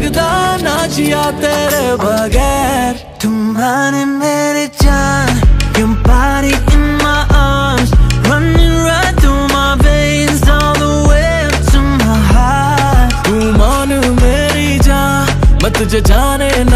लगदा ना जिया तेरे बगैर। तुम्हारे मेरे जान, your body in my arms, running right through my veins, all the way up to my heart. तू मान मेरी जान, मैं तुझे जाने